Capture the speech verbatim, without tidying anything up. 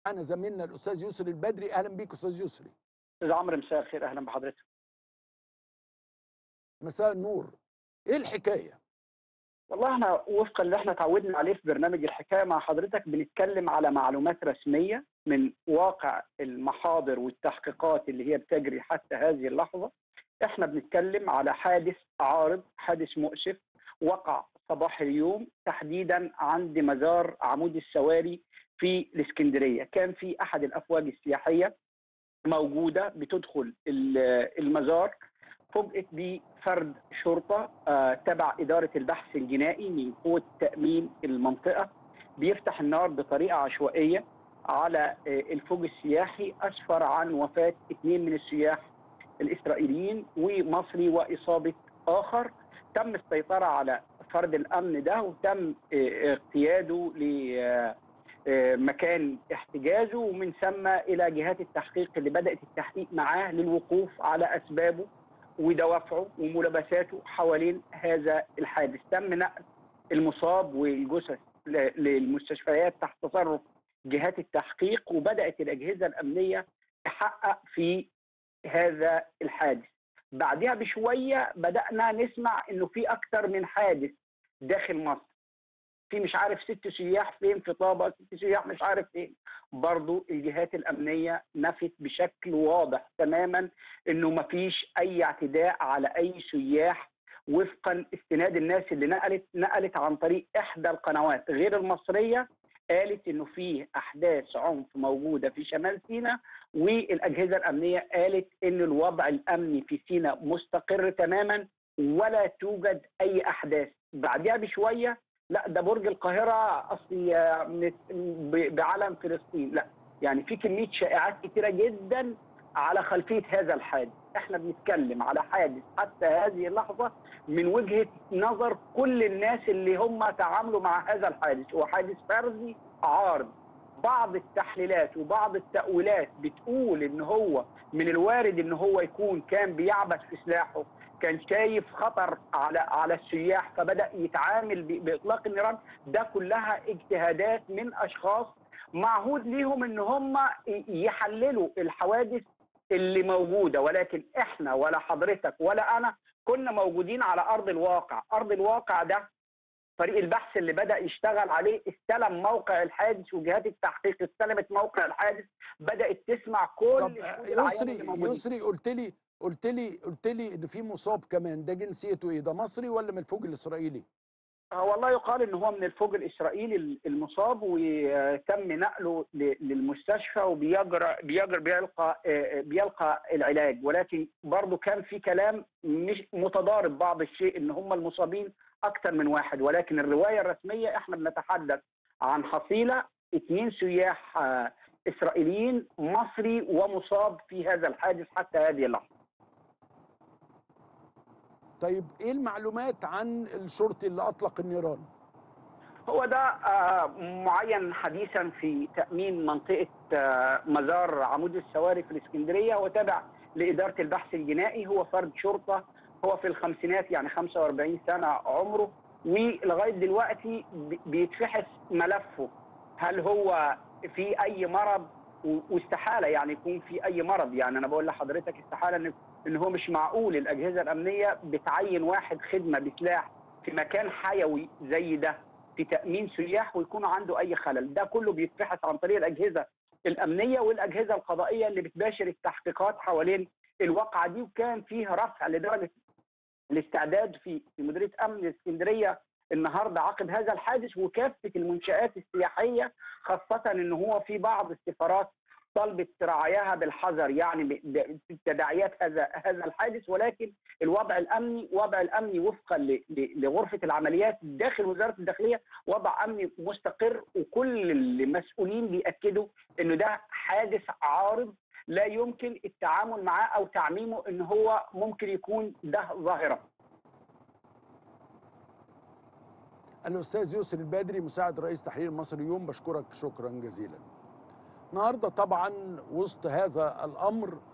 معانا زميلنا الاستاذ يسري البدري. اهلا بيك استاذ يسري. استاذ عمرو، مساء الخير، اهلا بحضرتك. مساء النور. ايه الحكايه؟ والله احنا وفقا اللي احنا اتعودنا عليه في برنامج الحكايه مع حضرتك بنتكلم على معلومات رسميه من واقع المحاضر والتحقيقات اللي هي بتجري حتى هذه اللحظه. احنا بنتكلم على حادث عارض، حادث مؤسف وقع صباح اليوم تحديدا عند مزار عمود السواري في الاسكندريه. كان في احد الافواج السياحيه موجوده بتدخل المزار، فوجئت بفرد شرطه آه تبع اداره البحث الجنائي من قوه تامين المنطقه بيفتح النار بطريقه عشوائيه على آه الفوج السياحي، اسفر عن وفاه اثنين من السياح الاسرائيليين ومصري واصابه اخر. تم السيطره على فرد الامن ده وتم آه اغتياله ل آه مكان احتجازه، ومن ثم الى جهات التحقيق اللي بدات التحقيق معاه للوقوف على اسبابه ودوافعه وملابساته حوالين هذا الحادث. تم نقل المصاب والجثث للمستشفيات تحت تصرف جهات التحقيق، وبدات الاجهزه الامنيه تحقق في هذا الحادث. بعدها بشويه بدانا نسمع انه في اكثر من حادث داخل مصر، في مش عارف ست سياح فين في طابة، ست سياح مش عارف فين. برضو الجهات الأمنية نفت بشكل واضح تماما انه ما فيش اي اعتداء على اي سياح، وفقا استناد الناس اللي نقلت نقلت عن طريق احدى القنوات غير المصرية، قالت انه في احداث عنف موجودة في شمال سيناء، والاجهزة الامنية قالت ان الوضع الامني في سيناء مستقر تماما ولا توجد اي احداث. بعدها بشوية لا ده برج القاهرة أصلي بعلم فلسطين، لا يعني في كمية شائعات كتيرة جدا على خلفية هذا الحادث. احنا بنتكلم على حادث حتى هذه اللحظة من وجهة نظر كل الناس اللي هم تعاملوا مع هذا الحادث هو حادث فردي عارض. بعض التحليلات وبعض التأويلات بتقول ان هو من الوارد ان هو يكون كان بيعبث في سلاحه، كان شايف خطر على على السياح فبدأ يتعامل بإطلاق النيران. ده كلها اجتهادات من أشخاص معهود ليهم ان هم يحللوا الحوادث اللي موجودة، ولكن احنا ولا حضرتك ولا انا كنا موجودين على ارض الواقع. ارض الواقع ده فريق البحث اللي بدأ يشتغل عليه استلم موقع الحادث، وجهات التحقيق استلمت موقع الحادث، بدأت تسمع طب كل آه، شهود العيان اللي يسري موجودين. يسري قلت لي قلت لي قلت لي ان في مصاب كمان، ده جنسيته ايه؟ ده مصري ولا من الفوج الاسرائيلي؟ آه، والله يقال ان هو من الفوج الاسرائيلي المصاب، وتم نقله للمستشفى وبيجرى بيجرى بيلقى آه، بيلقى العلاج، ولكن برضه كان في كلام مش متضارب بعض الشيء ان هم المصابين اكثر من واحد، ولكن الروايه الرسميه احنا بنتحدث عن حصيله اثنين سياح آه، اسرائيليين، مصري ومصاب في هذا الحادث حتى هذه اللحظه. طيب ايه المعلومات عن الشرطي اللي اطلق النيران؟ هو ده آه، معين حديثا في تأمين منطقة آه، مزار عمود السواري في الإسكندرية، وتابع لإدارة البحث الجنائي. هو فرد شرطة، هو في الخمسينات يعني خمسة وأربعين سنة عمره، ولغاية دلوقتي بيتفحص ملفه هل هو في أي مرض، واستحالة يعني يكون في أي مرض. يعني أنا بقول لحضرتك استحالة إن إن هو مش معقول الأجهزة الأمنية بتعين واحد خدمة بسلاح في مكان حيوي زي ده في تأمين سياح ويكون عنده أي خلل. ده كله بيتفحص عن طريق الأجهزة الأمنية والأجهزة القضائية اللي بتباشر التحقيقات حوالين الواقعة دي. وكان فيه رفع لدرجة الاستعداد في في مديرية أمن الإسكندرية النهارده عقب هذا الحادث، وكافة المنشآت السياحية، خاصة إن هو في بعض السفارات طلبت رعاياها بالحذر يعني بتداعيات هذا هذا الحادث. ولكن الوضع الامني وضع الامني وفقا لغرفه العمليات داخل وزاره الداخليه وضع امني مستقر، وكل المسؤولين بياكدوا انه ده حادث عارض لا يمكن التعامل معاه او تعميمه ان هو ممكن يكون ده ظاهره. الاستاذ يسري البدري مساعد رئيس تحرير مصر اليوم، بشكرك شكرا جزيلا. النهارده طبعا وسط هذا الامر